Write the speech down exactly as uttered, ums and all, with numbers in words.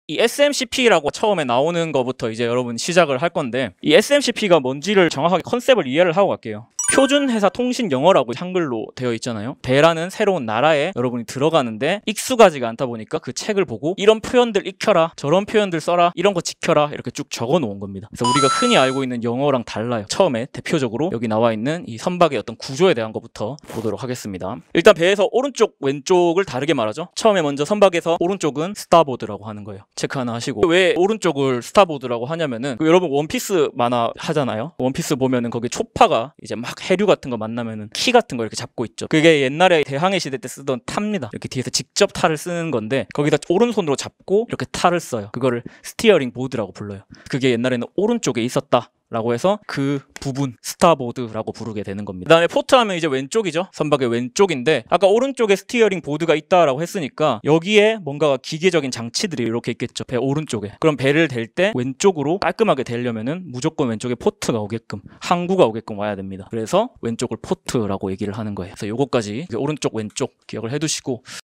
이 에스엠씨피라고 처음에 나오는 거부터 이제 여러분 시작을 할 건데, 이 에스엠씨피가 뭔지를 정확하게 컨셉을 이해를 하고 갈게요. 표준 회사 통신 영어라고 한글로 되어 있잖아요. 배라는 새로운 나라에 여러분이 들어가는데 익숙하지가 않다 보니까 그 책을 보고 이런 표현들 익혀라, 저런 표현들 써라, 이런 거 지켜라, 이렇게 쭉 적어 놓은 겁니다. 그래서 우리가 흔히 알고 있는 영어랑 달라요. 처음에 대표적으로 여기 나와 있는 이 선박의 어떤 구조에 대한 것부터 보도록 하겠습니다. 일단 배에서 오른쪽 왼쪽을 다르게 말하죠. 처음에 먼저 선박에서 오른쪽은 스타보드라고 하는 거예요. 체크 하나 하시고, 왜 오른쪽을 스타보드라고 하냐면은 그 여러분 원피스 만화 하잖아요. 원피스 보면은 거기 초파가 이제 막 해류 같은 거 만나면은 키 같은 거 이렇게 잡고 있죠. 그게 옛날에 대항해 시대 때 쓰던 타입니다. 이렇게 뒤에서 직접 탈을 쓰는 건데, 거기다 오른손으로 잡고 이렇게 탈을 써요. 그거를 스티어링 보드라고 불러요. 그게 옛날에는 오른쪽에 있었다 라고 해서 그 부분 스타보드라고 부르게 되는 겁니다. 그 다음에 포트 하면 이제 왼쪽이죠. 선박의 왼쪽인데, 아까 오른쪽에 스티어링 보드가 있다라고 했으니까 여기에 뭔가 기계적인 장치들이 이렇게 있겠죠. 배 오른쪽에. 그럼 배를 댈 때 왼쪽으로 깔끔하게 되려면은 무조건 왼쪽에 포트가 오게끔, 항구가 오게끔 와야 됩니다. 그래서 왼쪽을 포트라고 얘기를 하는 거예요. 그래서 요거까지 오른쪽 왼쪽 기억을 해두시고,